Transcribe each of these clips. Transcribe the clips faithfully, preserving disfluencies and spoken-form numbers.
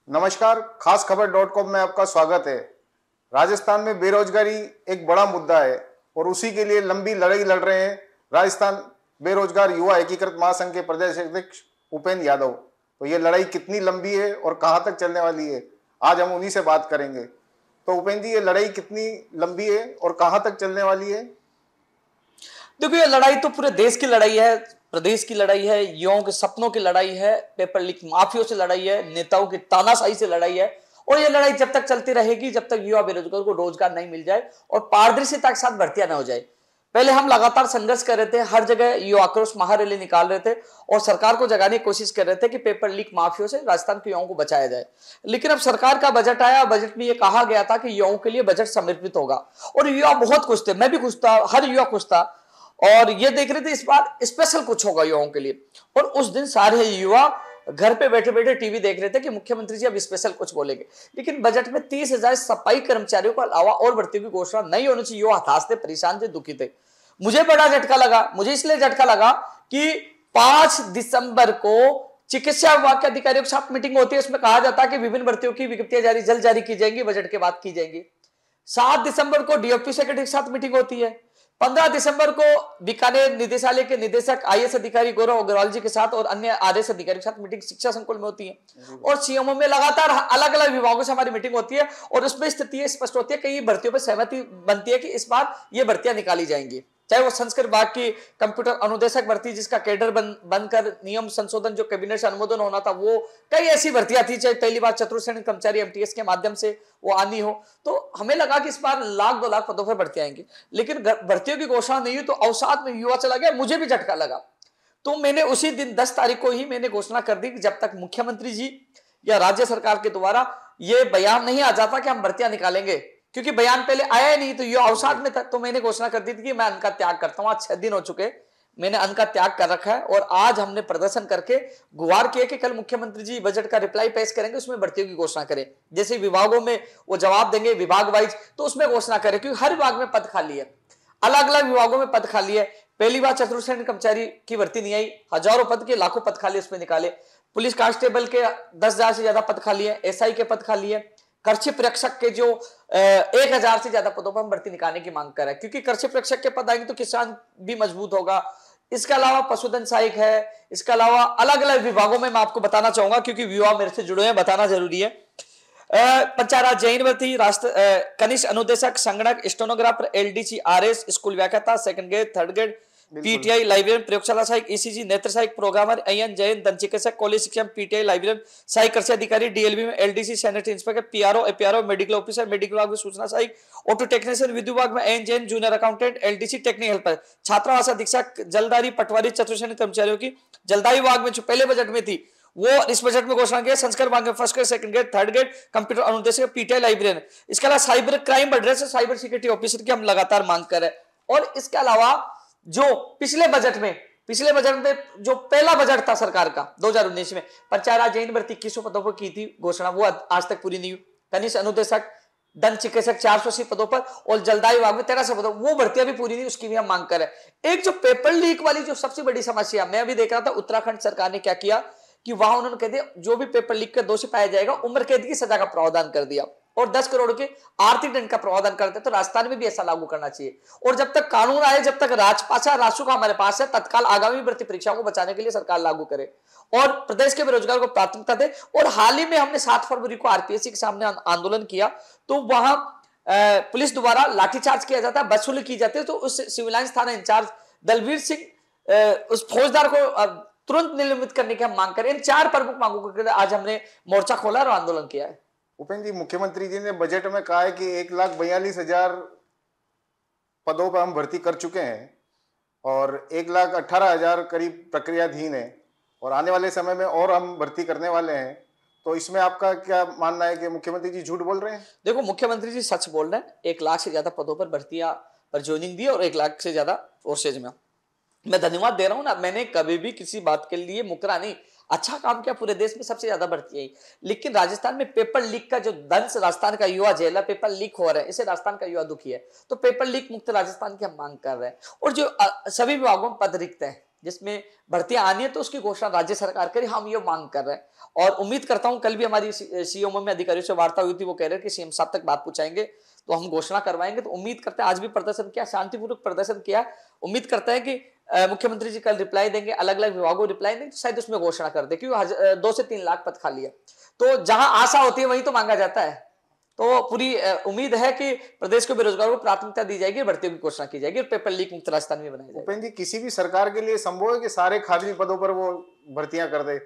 नमस्कार, खास Khabar dot com में आपका स्वागत है। राजस्थान में बेरोजगारी एक बड़ा मुद्दा है और उसी के लिए लंबी लड़ाई लड़ रहे हैं राजस्थान बेरोजगार युवा एकीकृत महासंघ के प्रदेश अध्यक्ष उपेंद्र यादव। तो ये लड़ाई कितनी लंबी है और कहां तक चलने वाली है, आज हम उन्हीं से बात करेंगे। तो उपेंद्र जी, ये लड़ाई कितनी लंबी है और कहां तक चलने वाली है? देखो, ये लड़ाई तो पूरे देश की लड़ाई है, प्रदेश की लड़ाई है, युवाओं के सपनों की लड़ाई है, पेपर लीक माफियों से लड़ाई है, नेताओं की तानाशाही से लड़ाई है। और ये लड़ाई जब तक चलती रहेगी जब तक युवा बेरोजगार को रोजगार नहीं मिल जाए और पारदर्शिता के साथ भर्तियां न हो जाए। पहले हम लगातार संघर्ष कर रहे थे, हर जगह युवा आक्रोश महारैली निकाल रहे थे और सरकार को जगाने की कोशिश कर रहे थे कि पेपर लीक माफियों से राजस्थान के युवाओं को बचाया जाए। लेकिन अब सरकार का बजट आया, बजट में यह कहा गया था कि युवाओं के लिए बजट समर्पित होगा और युवा बहुत खुश थे, मैं भी खुश था, हर युवा खुश था और ये देख रहे थे इस बार स्पेशल कुछ होगा युवाओं के लिए। और उस दिन सारे युवा घर पे बैठे बैठे टीवी देख रहे थे कि मुख्यमंत्री जी अब स्पेशल कुछ बोलेंगे। लेकिन बजट में तीस हजार सफाई कर्मचारियों को अलावा और भर्ती की घोषणा नहीं होने से युवा हताश थे, परेशान थे, दुखी थे। मुझे बड़ा झटका लगा, मुझे इसलिए झटका लगा कि पांच दिसंबर को चिकित्सा विभाग के अधिकारियों के साथ मीटिंग होती है, उसमें कहा जाता है कि विभिन्न भर्तियों की विज्ञप्तियां जारी जल्द जारी की जाएंगी, बजट के बाद की जाएंगी। सात दिसंबर को डीओपी सेक्रेटरी के साथ मीटिंग होती है। पंद्रह दिसंबर को बीकानेर निदेशालय के निदेशक आईएएस अधिकारी गौरव अग्रवाल जी के साथ और अन्य आरएस अधिकारी के साथ मीटिंग शिक्षा संकुल में होती है और सीएमओ में लगातार अलग अलग विभागों से हमारी मीटिंग होती है और उसमें स्थिति स्पष्ट होती है कि ये भर्तियों पर सहमति बनती है कि इस बार ये भर्तियां निकाली जाएंगी। चाहे वो संस्कृत विभाग की कंप्यूटर अनुदेशक भर्ती जिसका कैडर बन बनकर नियम संशोधन जो कैबिनेट से अनुमोदन होना था, वो कई ऐसी भर्तियां थी, चाहे पहली बार चतुर्श्रेणी कर्मचारी एमटीएस के माध्यम से वो आनी हो। तो हमें लगा कि इस बार लाख दो लाख पदों पर भर्ती आएंगी, लेकिन भर्तियों की घोषणा नहीं हुई तो अवसाद में युवा चला गया। मुझे भी झटका लगा, तो मैंने उसी दिन दस तारीख को ही मैंने घोषणा कर दी कि जब तक मुख्यमंत्री जी या राज्य सरकार के द्वारा ये बयान नहीं आ जाता कि हम भर्तियां निकालेंगे, क्योंकि बयान पहले आया ही नहीं तो ये अवसाद में था, तो मैंने घोषणा कर दी थी कि मैं अन्न का त्याग करता हूं। आज छह दिन हो चुके, मैंने अन्न का त्याग कर रखा है और आज हमने प्रदर्शन करके गुहार किया कि कल मुख्यमंत्री जी बजट का रिप्लाई पेश करेंगे, उसमें भर्तियों की घोषणा करें। जैसे विभागों में वो जवाब देंगे विभाग वाइज, तो उसमें घोषणा करें, क्योंकि हर विभाग में पद खाली है, अलग अलग विभागों में पद खाली है। पहली बार चतुर्श्रेणी कर्मचारी की भर्ती नहीं आई, हजारों पद के लाखों पद खाली उसमें निकाले। पुलिस कांस्टेबल के दस हजार से ज्यादा पद खाली है, एसआई के पद खाली है। कृषि प्रेक्षक के जो एक हजार से ज्यादा पदों पर हम भर्ती निकालने की मांग कर रहे हैं, क्योंकि कृषि प्रेक्षक के पद आएंगे तो किसान भी मजबूत होगा। इसके अलावा पशुधन सहायक है, इसके अलावा अलग अलग विभागों में मैं आपको बताना चाहूंगा क्योंकि युवा मेरे से जुड़े हैं, बताना जरूरी है। पंचायत जैन भर्ती, राष्ट्र कनिष्ठ अनुदेशक, संगणक, स्टेनोग्राफर, एलडीसी, आरएस, स्कूल व्याख्याता, second grade, third grade, PTI, librarian, प्रयोगशाला सहायक, ईसीजी, नेत्र सहायक, प्रोग्रामर, अयन जैन, दंत चिकित्सक, कॉलेज शिक्षा, पीटीआई, लाइब्रेरियन, सहायक कृषि अधिकारी, डीएलबी में LDC, sanitary inspector, PRO, APRO, medical officer, medical विभाग में सूचना सहायक, ऑटो टेक्नीशियन, विद्युत विभाग में AEN JEN, junior accountant, LDC, technical helper, छात्रावास अधीक्षक, जलदारी, पटवारी, चतुर्श्रेणी कर्मचारियों की जलदारी विभाग में जो पहले बजट में थी वो इस बजट में घोषणा किया। संस्कृत विभाग में first grade, second grade, third grade, computer अनुदेशक, पीटीआई, लाइब्रेरियन। इसके अलावा साइबर क्राइम बढ़ रहे हैं, साइबर सिक्योरिटी ऑफिसर की हम लगातार मांग कर रहे हैं। और इसके अलावा जो पिछले बजट में पिछले बजट में जो पहला बजट था सरकार का दो हजार उन्नीस में, पंचायत जैन भर्ती इक्कीस सौ पदों पर की थी घोषणा, वो आज तक पूरी नहीं हुई। कनिष्ठ अनुदेशक, दंत चिकित्सक चार सौ अस्सी पदों पर और जलदारी विभाग में तेरह सौ पदों, वो भर्तियां भी पूरी नहीं, उसकी भी हम मांग कर रहे हैं। एक जो पेपर लीक वाली जो सबसे बड़ी समस्या, मैं अभी देख रहा था उत्तराखंड सरकार ने क्या किया कि वहां उन्होंने कह दिया जो भी पेपर लीक का दोषी पाया जाएगा उम्र कैद की सजा का प्रावधान कर दिया और दस करोड़ के आर्थिक दंड का प्रावधान करते। तो राजस्थान में भी ऐसा लागू करना चाहिए। और जब तक कानून आए, जब तक राजपाशा राजस्व हमारे पास है, तत्काल आगामी भर्ती परीक्षाओं को बचाने के लिए सरकार लागू करे और प्रदेश के बेरोजगार को प्राथमिकता दे। और हाल ही में हमने सात फरवरी को आरपीएससी के सामने आंदोलन किया, तो वहां पुलिस द्वारा लाठीचार्ज किया जाता है, वसूली की जाती है। तो उस सिविल लाइंस थाना इंचार्ज दलवीर सिंह उस फौजदार को तुरंत निलंबित करने की हम मांग करें। इन चार प्रमुख मांगों के लिए आज हमने मोर्चा खोला और आंदोलन किया है। उपेंद्र जी, मुख्यमंत्री जी ने बजट में कहा है कि एक लाख बयालीस हजार पदों पर हम भर्ती कर चुके हैं और एक लाख अट्ठारह हजार करीब प्रक्रियाधीन है और आने वाले समय में और हम भर्ती करने वाले हैं। तो इसमें आपका क्या मानना है कि मुख्यमंत्री जी झूठ बोल रहे हैं? देखो, मुख्यमंत्री जी सच बोल रहे हैं। एक लाख से ज्यादा पदों पर भर्तियां पर ज्वाइनिंग दी और एक लाख से ज्यादा फोर्सेज में मैं धन्यवाद दे रहा हूं ना। मैंने कभी भी किसी बात के लिए मुकरा नहीं, अच्छा काम किया, पूरे देश में सबसे ज्यादा भर्ती आई। लेकिन राजस्थान में पेपर लीक का जो दंश राजस्थान का युवा झेला, पेपर लीक हो रहा है, इससे राजस्थान का युवा दुखी है। तो पेपर लीक मुक्त राजस्थान की हम मांग कर रहे हैं। और जो सभी विभागों में पद रिक्त हैं, जिसमें भर्तियां आनी है तो उसकी घोषणा राज्य सरकार करे, हम ये मांग कर रहे हैं। और उम्मीद करता हूं, कल भी हमारी सीएमओ में अधिकारियों से वार्ता हुई थी, वो कह रहे हैं कि सीएम साहब तक बात पहुंचाएंगे तो हम घोषणा करवाएंगे। तो उम्मीद करते हैं, आज भी प्रदर्शन किया, शांतिपूर्वक प्रदर्शन किया, उम्मीद करते हैं कि मुख्यमंत्री जी कल रिप्लाई देंगे, अलग अलग विभागों को रिप्लाई देंगे, तो शायद उसमें घोषणा कर दे, क्योंकि दो से तीन लाख पद खाली है। तो जहां आशा होती है वहीं तो मांगा जाता है। तो पूरी उम्मीद है कि प्रदेश के बेरोजगारों को प्राथमिकता दी जाएगी, भर्तियों की घोषणा की जाएगी और पेपर लीक मुक्त राजस्थान में बनाया जाएगा। उपेंद्र जी, किसी भी सरकार के लिए संभव है कि सारे खाली पदों पर वो भर्तियां कर दे?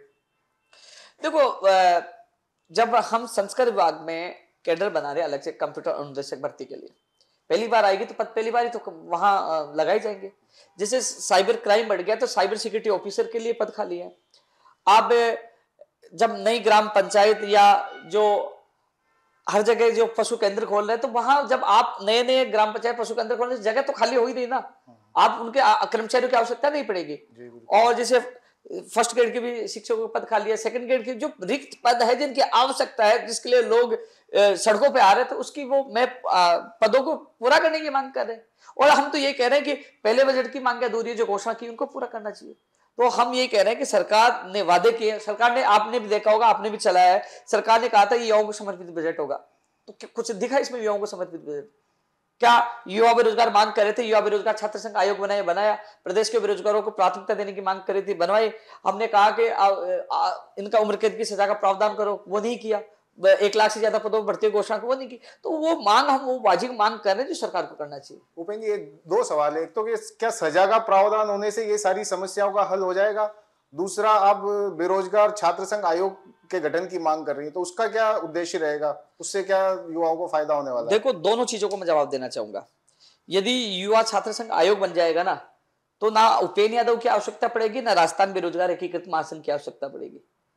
देखो, जब हम संस्कृत विभाग में कैडर बना रहे अलग से कंप्यूटर अनुदेशक भर्ती के लिए, पहली बार आएगी तो पद पहली बार ही तो वहां लगाए जाएंगे। जैसे साइबर क्राइम बढ़ गया तो साइबर सिक्योरिटी ऑफिसर के लिए पद खाली है। अब जब नई ग्राम पंचायत या जो हर जगह जो पशु केंद्र खोल रहे हैं, तो वहां जब आप नए नए ग्राम पंचायत पशु केंद्र खोल रहे हैं, जगह तो खाली हो ही नहीं ना, आप उनके कर्मचारियों की आवश्यकता नहीं पड़ेगी। और जैसे फर्स्ट ग्रेड के भी शिक्षकों के पद खाली है, सेकंड ग्रेड के जो रिक्त पद है जिनकी आवश्यकता है, जिसके लिए लोग सड़कों पे आ रहे थे, उसकी वो मैं पदों को पूरा करने की मांग कर रहे हैं। और हम तो ये कह रहे हैं कि पहले बजट की मांग अधूरी जो घोषणा की उनको पूरा करना चाहिए। तो हम ये कह रहे हैं कि सरकार ने वादे किए, सरकार ने, आपने भी देखा होगा, आपने भी चलाया है, सरकार ने कहा था ये युवाओं को समर्पित बजट होगा, तो कुछ दिखा इसमें युवाओं को समर्पित बजट? क्या युवा बेरोजगार मांग कर रहे थे, युवा बेरोजगार छात्र संघ आयोग बनाया बनाया, प्रदेश के बेरोजगारों को प्राथमिकता देने की मांग कर रही थी, बनवाई। हमने कहा कि आ, आ, इनका उम्र कैद की सजा का प्रावधान करो, वो नहीं किया। एक लाख से ज्यादा पदों पर भर्ती घोषणा को वो नहीं की। तो वो मांग हम वो वाजिब मांग कर रहे हैं जो सरकार को करना चाहिए। उपेंद्र जी, दो सवाल है, एक तो कि क्या सजा का प्रावधान होने से ये सारी समस्याओं का हल हो जाएगा? दूसरा, आप बेरोजगार छात्र संघ आयोग के गठन की मांग कर रही है, तो उसका क्या उद्देश्य रहेगा? उससे क्या युवाओं को फायदा होने वाला है? देखो, दोनों चीजों को मैं जवाब देना चाहूंगा। यदि युवा छात्र संघ आयोग बन जाएगा ना, तो ना उपेंद्र यादव की आवश्यकता पड़ेगी, ना राजस्थान बेरोजगार एकीकृत महासंघ की आवश्यकता पड़ेगी।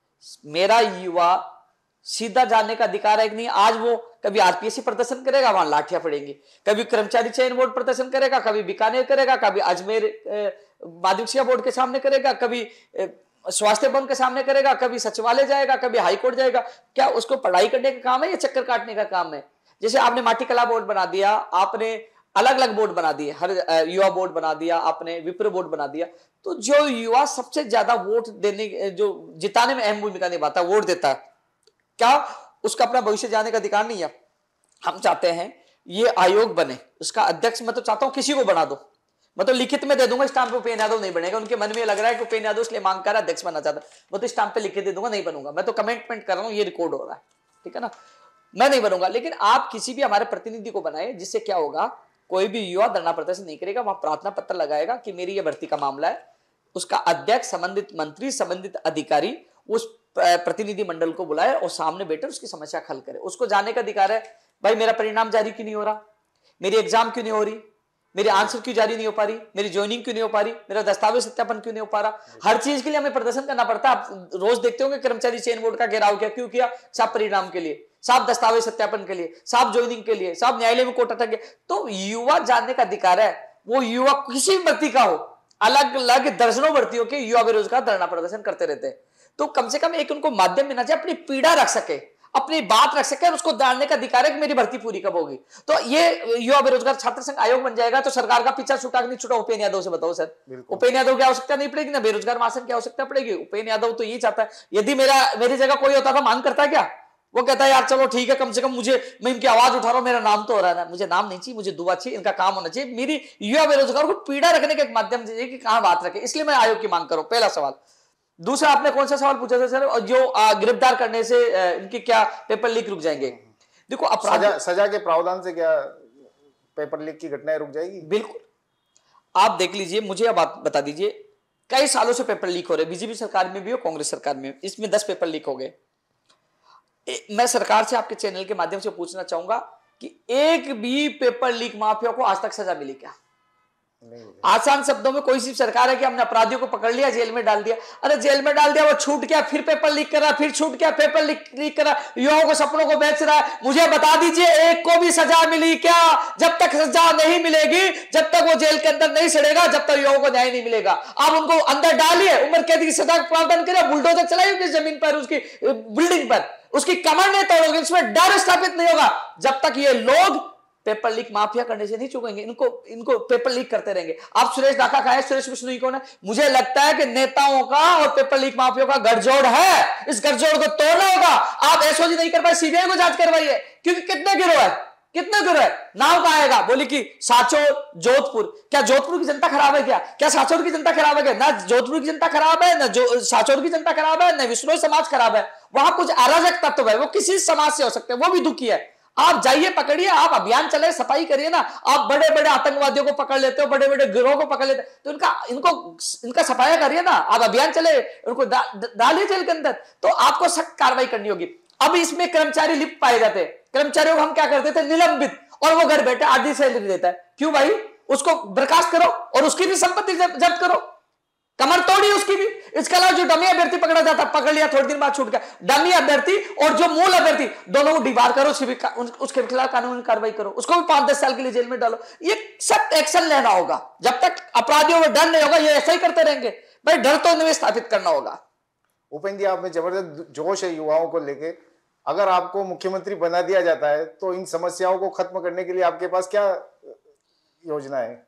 मेरा युवा सीधा जानने का अधिकार है कि नहीं। आज वो कभी आरपीएससी प्रदर्शन करेगा, वहां लाठियां पड़ेंगी, कभी कर्मचारी चयन बोर्ड प्रदर्शन करेगा, कभी बीकानेर करेगा, कभी अजमेर माध्यमिक शिक्षा बोर्ड के सामने करेगा, कभी स्वास्थ्य भवन के सामने करेगा, कभी सचिवालय जाएगा, कभी हाईकोर्ट जाएगा। क्या उसको पढ़ाई करने का काम है या चक्कर काटने का काम है? जैसे आपने माटी कला बोर्ड बना दिया, आपने अलग अलग बोर्ड बना दिए, हर युवा बोर्ड बना दिया, आपने विप्र बोर्ड बना दिया, तो जो युवा सबसे ज्यादा वोट देने, जो जिताने में अहम भूमिका निभाता है, वोट देता है, क्या उसका अपना भविष्य जाने का अधिकार नहीं है? हम चाहते हैं ये आयोग बने, उसका अध्यक्ष मैं तो चाहता हूं किसी को बना दो, मैं तो लिखित में दे दूंगा, स्टाम्प पे उपेंद्र यादव नहीं बनेगा। उनके मन में लग रहा है कि उपेंद्र यादव इसलिए मांग कर रहा है, अध्यक्ष बनना चाहता है, मैं तो स्टाम्प पे लिख के दे दूंगा, नहीं बनूंगा। मैं तो कमेंटमेंट कर रहा हूं, ये रिकॉर्ड हो रहा है, ठीक है ना, मैं नहीं बनूंगा। लेकिन आप किसी भी हमारे प्रतिनिधि को बनाए, जिससे क्या होगा, कोई भी युवा धरना प्रदर्शन नहीं करेगा, वहां प्रार्थना पत्र लगाएगा कि मेरी ये भर्ती का मामला है, उसका अध्यक्ष, संबंधित मंत्री, संबंधित अधिकारी उस प्रतिनिधि मंडल को बुलाए और सामने बैठे उसकी समस्या हल करे। उसको जानने का अधिकार है, भाई मेरा परिणाम जारी क्यों नहीं हो रहा, मेरी एग्जाम क्यों नहीं हो रही, मेरी आंसर क्यों जारी नहीं हो पा रही, मेरी ज्वाइनिंग क्यों नहीं हो पा रही, मेरा दस्तावेज सत्यापन क्यों नहीं हो पा रहा। हर चीज के लिए हमें प्रदर्शन करना पड़ता है। आप रोज देखते होंगे कर्मचारी चयन बोर्ड का घेराव किया, क्यों किया? साहब परिणाम के लिए, साहब दस्तावेज सत्यापन के लिए, साहब ज्वाइनिंग के लिए, साहब न्यायालय में कोर्ट अटक गए। तो युवा जानने का अधिकार है, वो युवा किसी भी भर्ती का हो, अलग अलग दर्जनों भर्तियों के युवा बेरोजगार धरना प्रदर्शन करते रहते हैं। तो कम से कम एक उनको माध्यम मिलना चाहिए, अपनी पीड़ा रख सके, अपनी बात रख सके, और उसको जानने का अधिकार है कि मेरी भर्ती पूरी कब होगी। तो ये युवा बेरोजगार छात्र संघ आयोग बन जाएगा तो सरकार का पीछा छूटा कि नहीं छूटा? उपेंद्र यादव से बताओ सर। उपेंद्र यादव की आवश्यकता नहीं पड़ेगी, ना बेरोजगार महासंघ की आवश्यकता पड़ेगी। उपेंद्र यादव तो ये चाहता है, यदि मेरा मेरी जगह कोई होता था, मांग करता क्या? वो कहता है यार चलो ठीक है, कम से कम मुझे, मैं इनकी आवाज उठा रहा हूं, मेरा नाम तो हो रहा है ना, मुझे नाम नहीं चाहिए, मुझे दुआ चाहिए, इनका काम होना चाहिए। मेरी युवा बेरोजगार को पीड़ा रखने के माध्यम से कि कहां बात रखे, इसलिए मैं आयोग की मांग करूं। पहला सवाल। दूसरा, आपने कौन सा सवाल पूछा था सर? जो गिरफ्तार करने से इनके क्या पेपर लीक रुक जाएंगे? देखो, अपराध सजा, सजा के प्रावधान से क्या पेपर लीक की घटनाएं रुक जाएगी? बिल्कुल। आप देख लीजिए, मुझे अब बात बता दीजिए, कई सालों से पेपर लीक हो रहे, बीजेपी सरकार में भी हो, कांग्रेस सरकार में, इसमें दस पेपर लीक हो गए। मैं सरकार से आपके चैनल के माध्यम से पूछना चाहूंगा कि एक भी पेपर लीक माफिया को आज तक सजा मिली क्या? आसान शब्दों में कोई सी सरकार है कि हमने अपराधियों को पकड़ लिया, जेल में डाल दिया, अरे जेल में डाल दिया, वो छूट गया, फिर पेपर लीक करा, फिर छूट गया, पेपर लीक लीक करा, युवाओं को सपनों को बेच रहा है। मुझे बता दीजिए, एक को भी सजा मिली क्या? जब तक सजा नहीं मिलेगी, जब तक वो जेल के अंदर नहीं सड़ेगा, जब तक युवाओं को न्याय नहीं मिलेगा। आप उनको अंदर डालिए, उम्र कैद की सजा का प्रावधान करिए, बुलडोजर चलाइए उस जमीन पर, उसकी बिल्डिंग पर, उसकी कमर नहीं तोड़ोगे, उसमें डर स्थापित नहीं होगा जब तक ये लोग पेपर लीक माफिया करने से नहीं चूकेंगे, इनको इनको पेपर लीक करते रहेंगे। आप सुरेश डाका खाए, सुरेश बिश्नोई कौन है? मुझे लगता है कि नेताओं का और पेपर लीक माफिया का गठजोड़ है, इस गठजोड़ को तोड़ना होगा। आप एसओजी नहीं कर पाए, सीबीआई को जांच करवाइए, क्योंकि कितने गिरोह है, कितने गिरोह है। नाम कहां आएगा? बोली कि साचोर, जोधपुर। क्या जोधपुर की जनता खराब है क्या? क्या साचोर की जनता खराब है क्या? ना जोधपुर की जनता खराब है, ना जो साचोर की जनता खराब है, ना विश्नोई समाज खराब है। वहां कुछ अराजक तत्व है, वो किसी समाज से हो सकते हैं, वो भी दुखी है। आप जाइए, पकड़िए, आप अभियान चले, सफाई करिए ना। आप बड़े बड़े आतंकवादियों को पकड़ लेते हो, बड़े बड़े गिरोह को पकड़ लेते हो, तो इनका इनको इनका सफाया करिए ना। आप अभियान चले, उनको डालिए जेल के अंदर, तो आपको सख्त कार्रवाई करनी होगी। अब इसमें कर्मचारी लिप्त पाए जाते हैं, कर्मचारियों को हम क्या करते थे? निलंबित, और वो घर बैठे आधी सैलरी देता है। क्यों भाई? उसको बर्खास्त करो और उसकी भी संपत्ति जब्त करो, कमर तोड़ी उसकी भी। इसके अलावा जो डमी अभ्यर्थी पकड़ा जाता, पकड़ लिया, थोड़ी दिन बाद छूट गया, डमी अभ्यर्थी और जो मूल अभ्यर्थी, दोनों को डिबार करो, उसकी भी उसके खिलाफ कानूनी कार्रवाई करो, उसको भी पांच दस साल के लिए जेल में डालो। ये सख्त एक्शन लेना होगा। जब तक अपराधियों में डर नहीं होगा, ये ऐसा ही करते रहेंगे। भाई डर तो उन्हें स्थापित करना होगा। उपेंद्र जी, आप में जबरदस्त जोश है युवाओं को लेके। अगर आपको मुख्यमंत्री बना दिया जाता है तो इन समस्याओं को खत्म करने के लिए आपके पास क्या योजना है?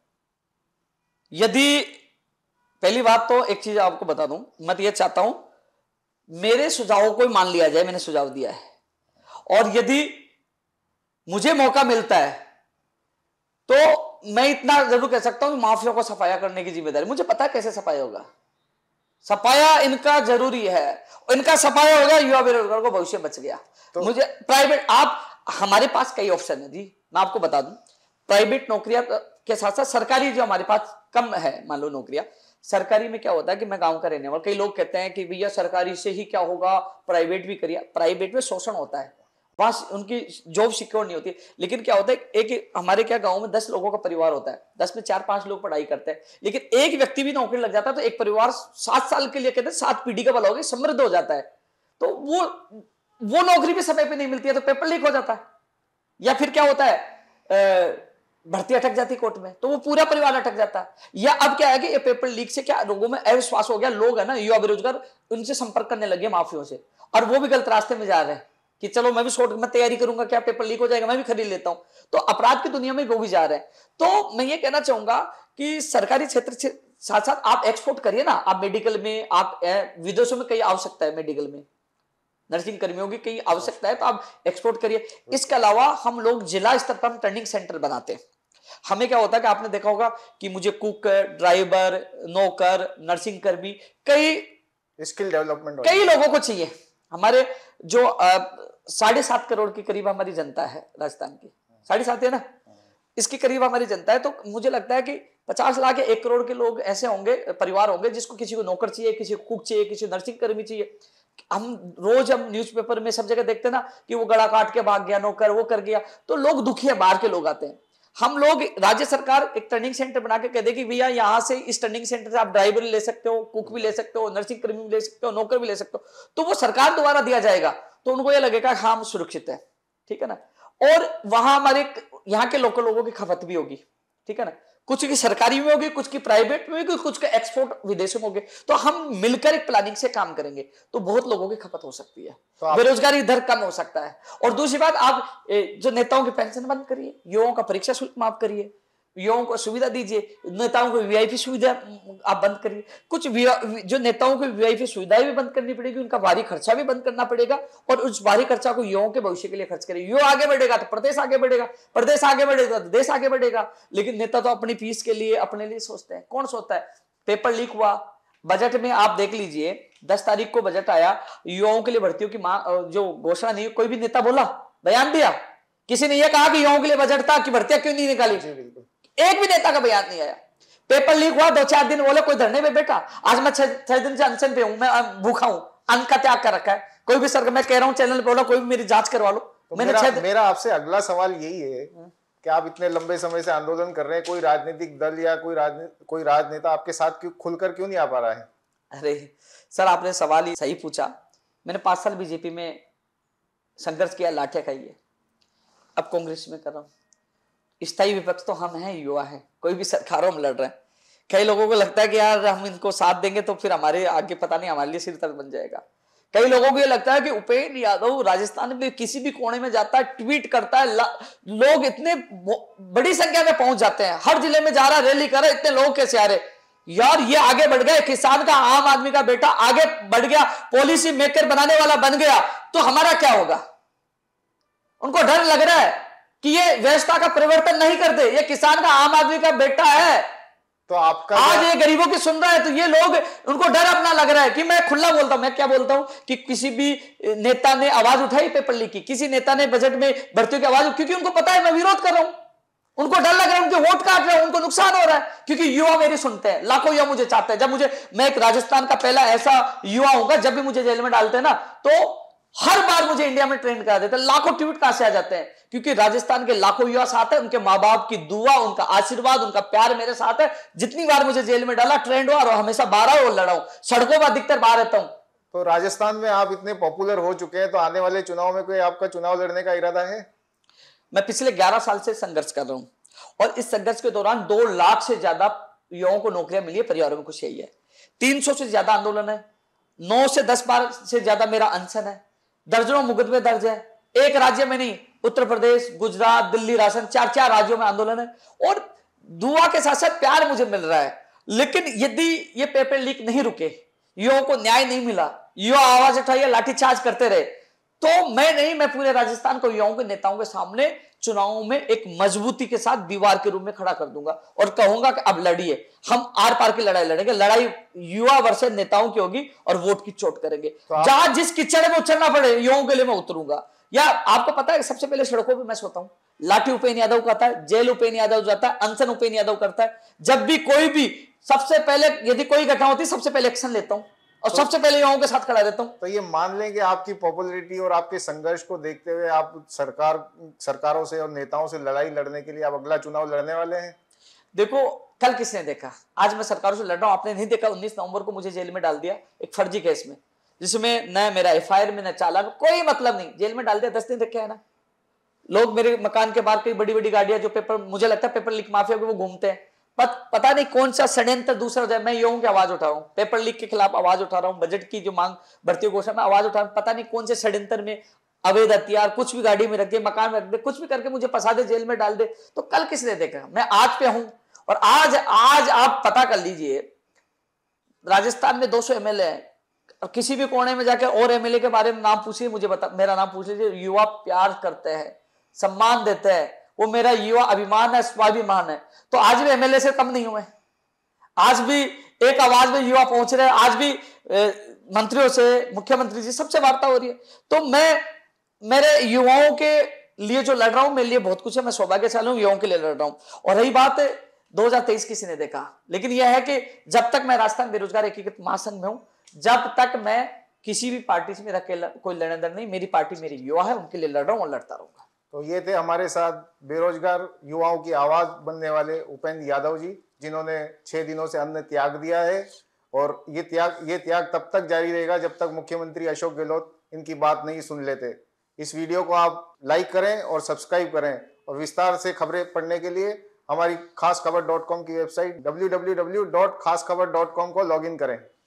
यदि पहली बात तो एक चीज आपको बता दूं, मैं तो ये चाहता हूं मेरे सुझावों को मान लिया जाए। मैंने सुझाव दिया है, और यदि मुझे मौका मिलता है तो मैं इतना जरूर कह सकता हूं कि माफिया को सफाया करने की जिम्मेदारी, मुझे पता है कैसे सफाया होगा। सफाया इनका जरूरी है, इनका सफाया हो गया, युवा बेरोजगार को भविष्य बच गया। तो मुझे प्राइवेट, आप हमारे पास कई ऑप्शन है जी, मैं आपको बता दूं। प्राइवेट नौकरियां के साथ साथ सरकारी जो हमारे पास कम है, मान लो नौकरियां, सरकारी में क्या होता है कि मैं गांव का रहने वाला, कई लोग कहते हैं कि भैया सरकारी से ही क्या होगा, प्राइवेट भी करिए। प्राइवेट में शोषण होता है, वहां उनकी जॉब सिक्योर नहीं होती। लेकिन क्या होता है, एक हमारे क्या गांव में दस लोगों का परिवार होता है, दस में चार पांच लोग पढ़ाई करते हैं, लेकिन एक व्यक्ति भी नौकरी लग जाता है तो एक परिवार सात साल के लिए, कहते हैं सात पीढ़ी का भला हो गया, समृद्ध हो जाता है। तो वो वो नौकरी भी समय पे नहीं मिलती है, तो पेपर लीक हो जाता है। या फिर क्या होता है, भर्ती अटक जाती कोर्ट में, तो वो पूरा परिवार अटक जाता है। या अब क्या है कि ये पेपर लीक से क्या लोगों में अविश्वास हो गया, लोग है ना युवा बेरोजगार, उनसे संपर्क करने लगे माफियों से, और वो भी गलत रास्ते में जा रहे हैं कि चलो मैं भी शॉर्ट में तैयारी करूंगा, क्या पेपर लीक हो जाएगा, मैं भी खरीद लेता हूं। तो अपराध की दुनिया में वो भी जा रहे हैं। तो मैं ये कहना चाहूंगा कि सरकारी क्षेत्र से साथ साथ आप एक्सपोर्ट करिए ना। आप मेडिकल में, आप विदेशों में कई आवश्यकता है, मेडिकल में नर्सिंग कर्मियों की कई आवश्यकता है, तो आप एक्सपोर्ट करिए। इसके अलावा हम लोग जिला स्तर पर हम ट्रेनिंग सेंटर बनाते हैं। हमें क्या होता है कि आपने देखा होगा कि मुझे कुक, ड्राइवर, नौकर, नर्सिंग कर्मी, कई स्किल डेवलपमेंट कई लोगों को चाहिए। हमारे जो साढ़े सात करोड़ के करीब हमारी जनता है राजस्थान की, साढ़े सात है ना, इसके करीब हमारी जनता है। तो मुझे लगता है कि पचास लाख या एक करोड़ के लोग ऐसे होंगे, परिवार होंगे, जिसको किसी को नौकर चाहिए, किसी को कुक चाहिए, किसी को नर्सिंग कर्मी चाहिए। हम रोज हम न्यूज़पेपर में सब जगह देखते हैं ना कि वो गला काट के भाग गया नौकर, वो कर गया, तो लोग दुखी है, बाहर के लोग आते हैं। हम लोग, राज्य सरकार एक ट्रेनिंग सेंटर बना के कह दे कि भैया यहाँ से इस ट्रेनिंग सेंटर से आप ड्राइवर ले सकते हो, कुक भी ले सकते हो, नर्सिंग कर्मी भी ले सकते हो, नौकर भी ले सकते हो। तो वो सरकार द्वारा दिया जाएगा, तो उनको ये लगेगा हाँ हम सुरक्षित है, ठीक है ना। और वहां हमारे यहाँ के लोकल लोगों की खपत भी होगी, ठीक है ना। कुछ की सरकारी में होगी, कुछ की प्राइवेट में होगी, कुछ का एक्सपोर्ट विदेशों में होगी। तो हम मिलकर एक प्लानिंग से काम करेंगे तो बहुत लोगों की खपत हो सकती है, तो बेरोजगारी दर कम हो सकता है। और दूसरी बात, आप जो नेताओं की पेंशन बंद करिए, युवाओं का परीक्षा शुल्क माफ करिए, युवाओं को सुविधा दीजिए, नेताओं को वीआईपी सुविधा आप बंद करिए। कुछ जो नेताओं को वीआईपी सुविधाएं भी बंद करनी पड़ेगी, उनका भारी खर्चा भी बंद करना पड़ेगा, और उस भारी खर्चा को युवाओं के भविष्य के लिए खर्च करिए। युवा आगे बढ़ेगा तो प्रदेश आगे बढ़ेगा, प्रदेश आगे बढ़ेगा तो देश आगे बढ़ेगा। लेकिन नेता तो अपनी फीस के लिए, अपने लिए सोचते हैं। कौन सोचता है? पेपर लीक हुआ, बजट में आप देख लीजिए, दस तारीख को बजट आया, युवाओं के लिए भर्तियों की मांग जो घोषणा नहीं, कोई भी नेता बोला, बयान दिया? किसी ने यह कहा कि युवाओं के लिए बजट था कि भर्तियां क्यों नहीं निकाली? एक भी नेता का बयान नहीं आया। पेपर लीक हुआ, दो चार दिन बोले, कोई धरने में बैठा। आज मैं छह दिन से अनशन पे हूं, मैं भूखा हूं, अन्न का त्याग कर रखा है। कोई भी सरकार, मैं कह रहा हूं चैनल पे बोला, कोई भी मेरी जांच करवा लो। तो मैंने मेरा, मेरा आपसे अगला सवाल यही है कि आप इतने लंबे समय से आंदोलन कर रहे हैं, कोई राजनीतिक दल या कोई राजनीति कोई राजनेता आपके साथ क्यों खुलकर क्यों नहीं आ पा रहा है? अरे सर, आपने सवाल ही सही पूछा। मैंने पांच साल बीजेपी में संघर्ष किया, लाठियां खाई है, अब कांग्रेस में कर रहा हूं। स्थायी विपक्ष तो हम हैं, युवा हैं, कोई भी सरकारों में लड़ रहे हैं। कई लोगों को लगता है कि यार हम इनको साथ देंगे तो फिर हमारे आगे पता नहीं हमारे लिए सिर दर्द बन जाएगा। कई लोगों को ये लगता है कि उपेंद्र यादव राजस्थान में किसी भी कोने में जाता है, ट्वीट करता है, लोग इतने बड़ी संख्या में पहुंच जाते हैं, हर जिले में जा रहा, रैली कर रहा, इतने लोग कैसे आ रहे? यार ये आगे बढ़ गए, किसान का, आम आदमी का बेटा आगे बढ़ गया, पॉलिसी मेकर बनाने वाला बन गया, तो हमारा क्या होगा? उनको डर लग रहा है कि ये व्यवस्था का परिवर्तन नहीं करते, ये किसान का, आम आदमी का बेटा है, तो आपका आज ये गरीबों की सुन रहा है, तो ये लोग, उनको डर अपना लग रहा है कि मैं खुला बोलता हूं। मैं क्या बोलता हूं कि किसी भी नेता ने आवाज उठाई पेपर लीक की, किसी नेता ने बजट में भर्तियों की आवाज, क्योंकि उनको पता है मैं विरोध कर रहा हूं, उनको डर लग रहा है, उनके वोट काट रहे हैं, उनको नुकसान हो रहा है, क्योंकि युवा मेरी सुनते हैं, लाखों युवा मुझे चाहते हैं। जब मुझे, मैं एक राजस्थान का पहला ऐसा युवा हूंगा, जब भी मुझे जेल में डालते हैं ना, तो हर बार मुझे इंडिया में ट्रेंड करा देते हैं, लाखों ट्वीट कहां से आ जाते हैं, क्योंकि राजस्थान के लाखों युवा साथ है, उनके माँ बाप की दुआ, उनका आशीर्वाद, उनका प्यार मेरे साथ है। जितनी बार मुझे जेल में डाला, ट्रेंड हुआ, और हमेशा बारह और लड़ा हूं, सड़कों पर अधिकतर बाहर रहता हूं। तो राजस्थान में आप इतने पॉपुलर हो चुके हैं, तो आने वाले चुनाव में कोई आपका चुनाव लड़ने का इरादा है? मैं पिछले ग्यारह साल से संघर्ष कर रहा हूं, और इस संघर्ष के दौरान दो लाख से ज्यादा युवाओं को नौकरियां मिली है, परिवारों में खुशी आई है, तीन सौ से ज्यादा आंदोलन है, नौ से दस बार से ज्यादा मेरा अनशन है, दर्जनों मुकदमे दर्ज है, एक राज्य में नहीं, उत्तर प्रदेश, गुजरात, दिल्ली, राजस्थान, चार चार राज्यों में आंदोलन है, और दुआ के साथ साथ प्यार मुझे मिल रहा है। लेकिन यदि ये पेपर लीक नहीं रुके, युवाओं को न्याय नहीं मिला, युवा आवाज उठाइए, लाठीचार्ज करते रहे, तो मैं नहीं, मैं पूरे राजस्थान को युवाओं के नेताओं के सामने चुनावों में एक मजबूती के साथ दीवार के रूप में खड़ा कर दूंगा, और कहूंगा कि अब लड़िए, हम आर पार की लड़ाई लड़ेंगे, लड़ाई युवा वर्सेस नेताओं की होगी, और वोट की चोट करेंगे। तो जहां जिस कीचड़ में उतरना पड़े, युवाओं के लिए मैं उतरूंगा। या आपको पता है, सबसे पहले सड़कों पर मैं सोता हूं, लाठी उपेंद्र यादव का आता है, जेल उपेंद्र यादव जाता है, अनशन उपेंद्र यादव करता है, जब भी कोई भी, सबसे पहले यदि कोई घटना होती है, सबसे पहले एक्शन लेता हूं, और तो, सबसे पहले युवाओं के साथ खड़ा रहता हूं। तो ये मान लें कि आपकी पॉपुलैरिटी और आपके संघर्ष को देखते हुए आप सरकार सरकारों से और नेताओं से लड़ाई लड़ने के लिए आप अगला चुनाव लड़ने वाले हैं? देखो, कल किसने देखा, आज मैं सरकारों से लड़ रहा हूं, आपने नहीं देखा, उन्नीस नवंबर को मुझे जेल में डाल दिया एक फर्जी केस में, जिसमें न मेरा एफ आई आर में न चालान, कोई मतलब नहीं, जेल में डाल दिया, दस दिन रखे है ना। लोग मेरे मकान के बाहर कई बड़ी बड़ी गाड़ियां, जो पेपर, मुझे लगता है पेपर लीक माफिया, वो घूमते हैं, पत, पता नहीं कौन सा षड्यंत्र दूसरा हो जाए। मैं युवाओं की आवाज उठा रहा हूं, पेपर लीक के खिलाफ आवाज उठा रहा हूं, बजट की जो मांग, भर्ती घोषणा में आवाज उठा रहा हूं, पता नहीं कौन से षड्यंत्र में, अवैध हथियार, कुछ भी गाड़ी में रख दे, मकान में रख दे, कुछ भी करके मुझे फंसा दे, जेल में डाल दे, तो कल किसने देखा? मैं आज पे हूं, और आज आज आप पता कर लीजिए, राजस्थान में दो सौ एमएलए हैं, और किसी भी कोने में जाके और एमएलए के बारे में नाम पूछिए, मुझे बता, मेरा नाम पूछ लीजिए, युवा प्यार करते हैं, सम्मान देते हैं, वो मेरा युवा अभिमान है, स्वाभिमान है। तो आज भी एमएलए से कम नहीं हुए, आज भी एक आवाज में युवा पहुंच रहे हैं, आज भी ए, मंत्रियों से, मुख्यमंत्री जी, सबसे वार्ता हो रही है। तो मैं मेरे युवाओं के लिए जो लड़ रहा हूं, मेरे लिए बहुत कुछ है, मैं सौभाग्यशाली हूं, युवाओं के लिए लड़ रहा हूं। और रही बात दो हज़ार तेईस किसी ने देखा, लेकिन यह है कि जब तक मैं राजस्थान बेरोजगार एकीकृत महासंघ में हूं, जब तक मैं किसी भी पार्टी से मेरा कोई लेना देना नहीं, मेरी पार्टी मेरी युवा है, उनके लिए लड़ रहा हूं और लड़ता रहूंगा। तो ये थे हमारे साथ बेरोजगार युवाओं की आवाज बनने वाले उपेंद्र यादव जी, जिन्होंने छह दिनों से अन्न त्याग दिया है, और ये त्याग ये त्याग तब तक जारी रहेगा जब तक मुख्यमंत्री अशोक गहलोत इनकी बात नहीं सुन लेते। इस वीडियो को आप लाइक करें और सब्सक्राइब करें, और विस्तार से खबरें पढ़ने के लिए हमारी खास खबर डॉट कॉम की website W W W dot Khas Khabar dot com को लॉग इन करें।